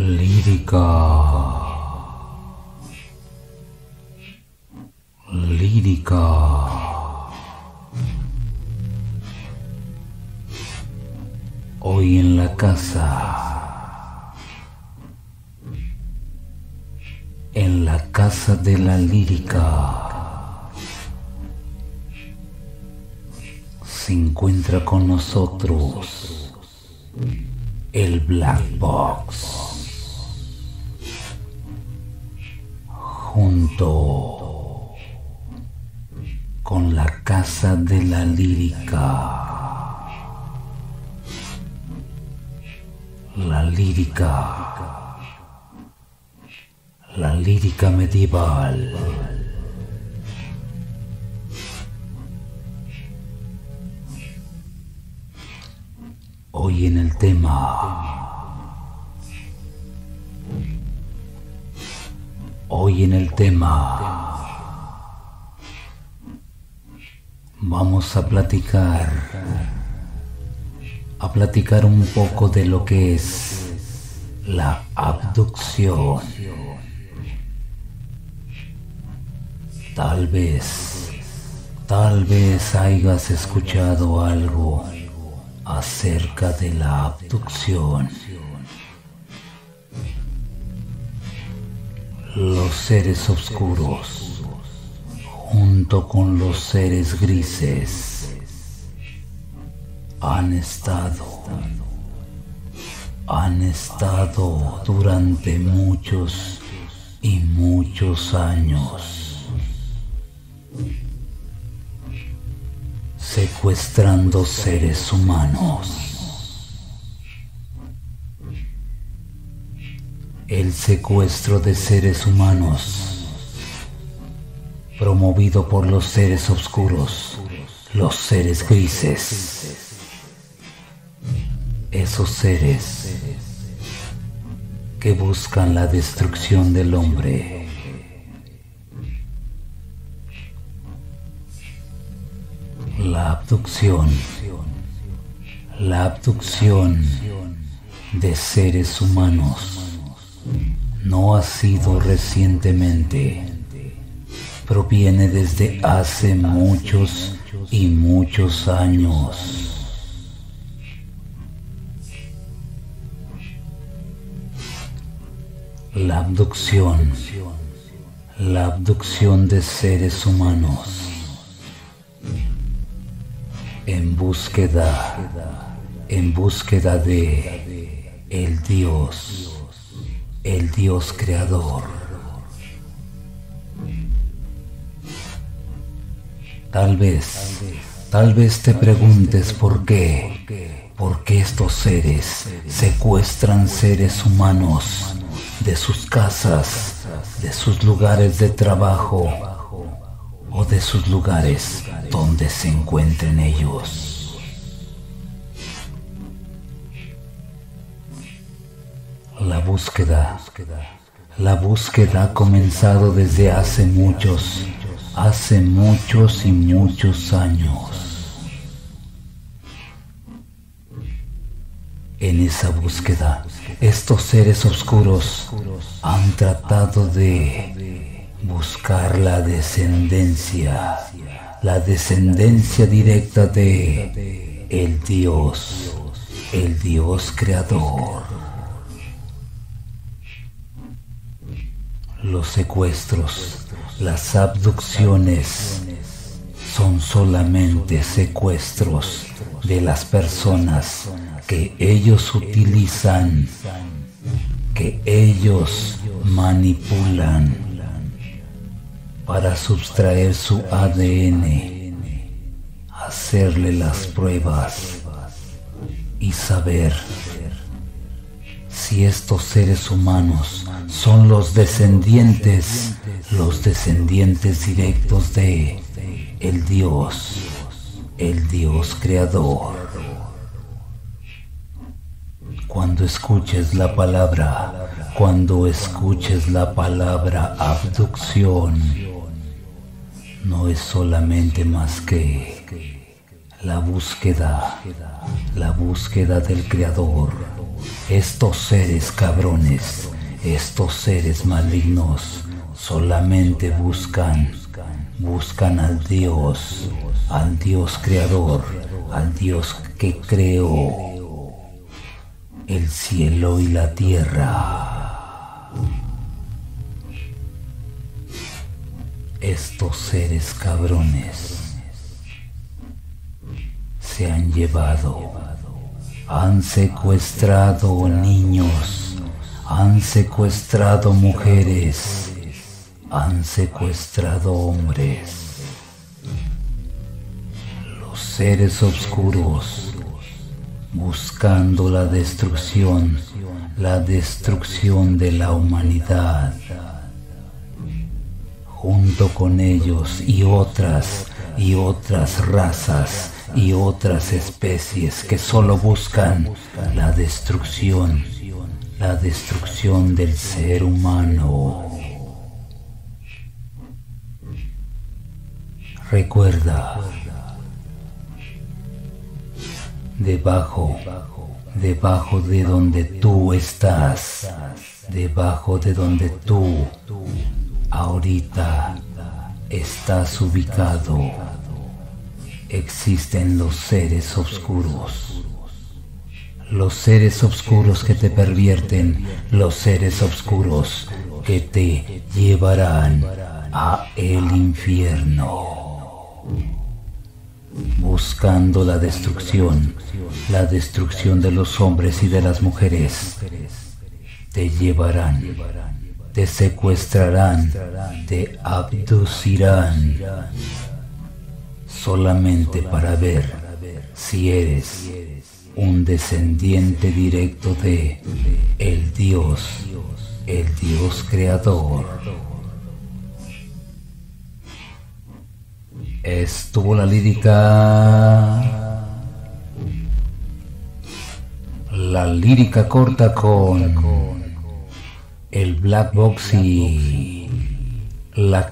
Lírica, lírica. Hoy en la casa de la lírica, se encuentra con nosotros el Black Box, junto con la casa de la lírica. La lírica medieval. Hoy en el tema, vamos a platicar un poco de lo que es la abducción. Tal vez hayas escuchado algo acerca de la abducción. Los seres oscuros, junto con los seres grises, han estado durante muchos y muchos años secuestrando seres humanos. El secuestro de seres humanos, promovido por los seres oscuros, los seres grises. Esos seres que buscan la destrucción del hombre. La abducción de seres humanos no ha sido recientemente, proviene desde hace muchos y muchos años. La abducción de seres humanos en búsqueda de el Dios creador. Tal vez te preguntes por qué estos seres secuestran seres humanos de sus casas, de sus lugares de trabajo o de sus lugares donde se encuentren ellos. La búsqueda ha comenzado desde hace muchos y muchos años. En esa búsqueda, estos seres oscuros han tratado de buscar la descendencia directa de el Dios creador. Los secuestros, las abducciones son solamente secuestros de las personas que ellos utilizan, que ellos manipulan para sustraer su ADN, hacerle las pruebas y saber si estos seres humanos son los descendientes directos de el Dios creador. Cuando escuches la palabra abducción, no es solamente más que la búsqueda del creador, Estos seres cabrones, estos seres malignos, solamente buscan al Dios creador, al Dios que creó el cielo y la tierra. Estos seres cabrones se han llevado, han secuestrado niños, han secuestrado mujeres, han secuestrado hombres. Los seres oscuros buscando la destrucción de la humanidad. Junto con ellos y otras razas y otras especies que solo buscan la destrucción del ser humano. Recuerda, debajo de donde tú estás, debajo de donde tú ahorita estás ubicado, existen los seres oscuros. Los seres oscuros que te pervierten, los seres oscuros que te llevarán a el infierno. Buscando la destrucción de los hombres y de las mujeres. Te llevarán, te secuestrarán, te abducirán, solamente para ver si eres un descendiente directo de el Dios creador. Estuvo la lírica corta con el Black Box y la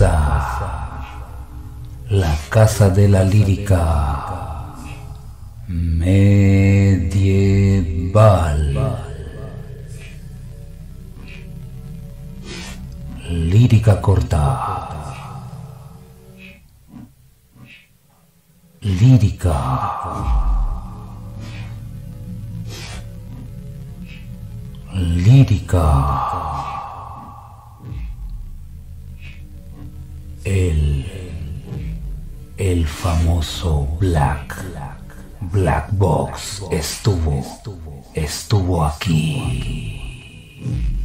casa de la lírica medieval. Lírica corta. Lírica. El famoso Black Box estuvo aquí.